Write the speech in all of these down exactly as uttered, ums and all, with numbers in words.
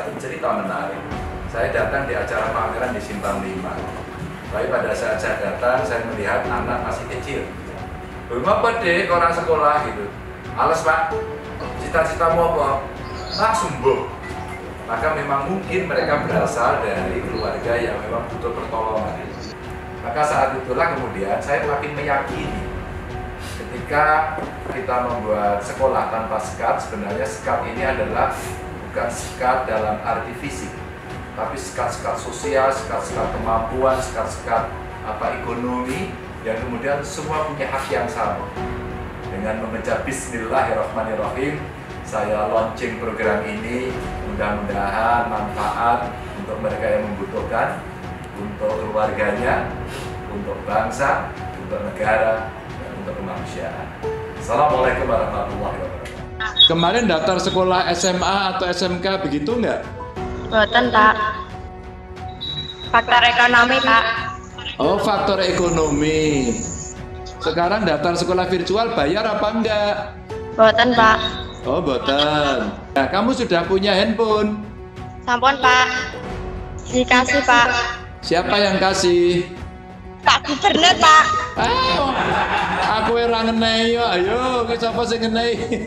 satu cerita menarik. Saya datang di acara pameran di Simpang lima. Tapi pada saat saya datang, saya melihat anak masih kecil. Belum apa deh orang sekolah gitu. Alas Pak, cita-citamu apa? Ah, sumbuh. Maka memang mungkin mereka berasal dari keluarga yang memang butuh pertolongan. Maka saat itulah kemudian saya makin meyakini ketika kita membuat sekolah tanpa sekat, sebenarnya sekat ini adalah bukan sekat dalam arti fisik, tapi sekat-sekat sosial, sekat-sekat kemampuan, sekat-sekat apa ekonomi, yang kemudian semua punya hak yang sama. Dengan memecah Bismillahirrahmanirrahim, saya launching program ini, mudah-mudahan manfaat untuk mereka yang membutuhkan, untuk keluarganya, untuk bangsa, untuk negara, dan untuk kemanusiaan. Assalamualaikum warahmatullahi wabarakatuh. Kemarin daftar sekolah S M A atau S M K begitu nggak? Boten, Pak. Faktor ekonomi, Pak. Oh, faktor ekonomi. Sekarang daftar sekolah virtual bayar apa enggak? Boten, Pak. Oh, boten. Nah, kamu sudah punya handphone? Sampun, Pak. Dikasih, Pak. Siapa yang kasih? Pak Gubernur, Pak. Ah, aku ora ngenei yo. Ayo, ki sapa sing ngenei?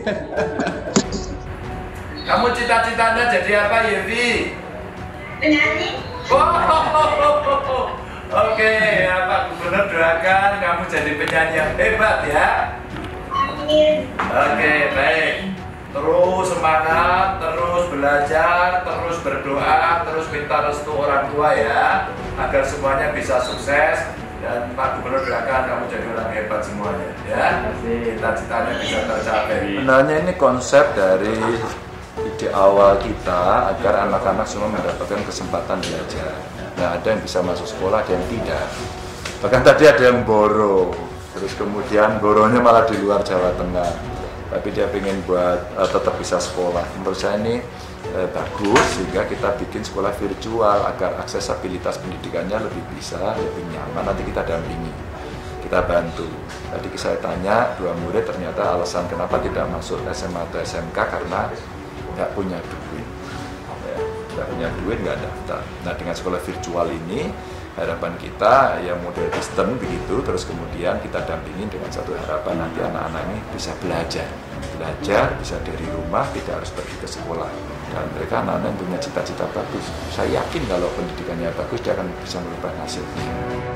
Kamu cita-citanya jadi apa, Yevi? Penyanyi. Oh, oke, ya, Pak Gubernur doakan kamu jadi penyanyi yang hebat ya. Amin. Oke, baik. Terus semangat, terus belajar, terus berdoa, terus minta restu orang tua ya, agar semuanya bisa sukses. Dan Pak Gubernur doakan kamu jadi orang hebat semuanya ya. Cita-citanya bisa tercapai. Sebenarnya ini konsep dari ide awal kita agar anak-anak semua mendapatkan kesempatan belajar. Nah, ada yang bisa masuk sekolah, ada yang tidak. Bahkan tadi ada yang boro, terus kemudian boronya malah di luar Jawa Tengah. Tapi dia ingin buat uh, tetap bisa sekolah. Menurut saya ini uh, bagus, sehingga kita bikin sekolah virtual agar aksesabilitas pendidikannya lebih bisa, lebih nyaman. Nanti kita dampingi, kita bantu. Tadi saya tanya dua murid, ternyata alasan kenapa tidak masuk S M A atau S M K karena nggak punya duit, ya, nggak punya duit nggak daftar. Nah, dengan sekolah virtual ini harapan kita ya model Kristen begitu, terus kemudian kita dampingin dengan satu harapan nanti anak-anak ini bisa belajar, belajar bisa dari rumah, tidak harus pergi ke sekolah. Dan mereka anak-anak yang punya cita-cita bagus, saya yakin kalau pendidikannya bagus dia akan bisa merubah nasibnya.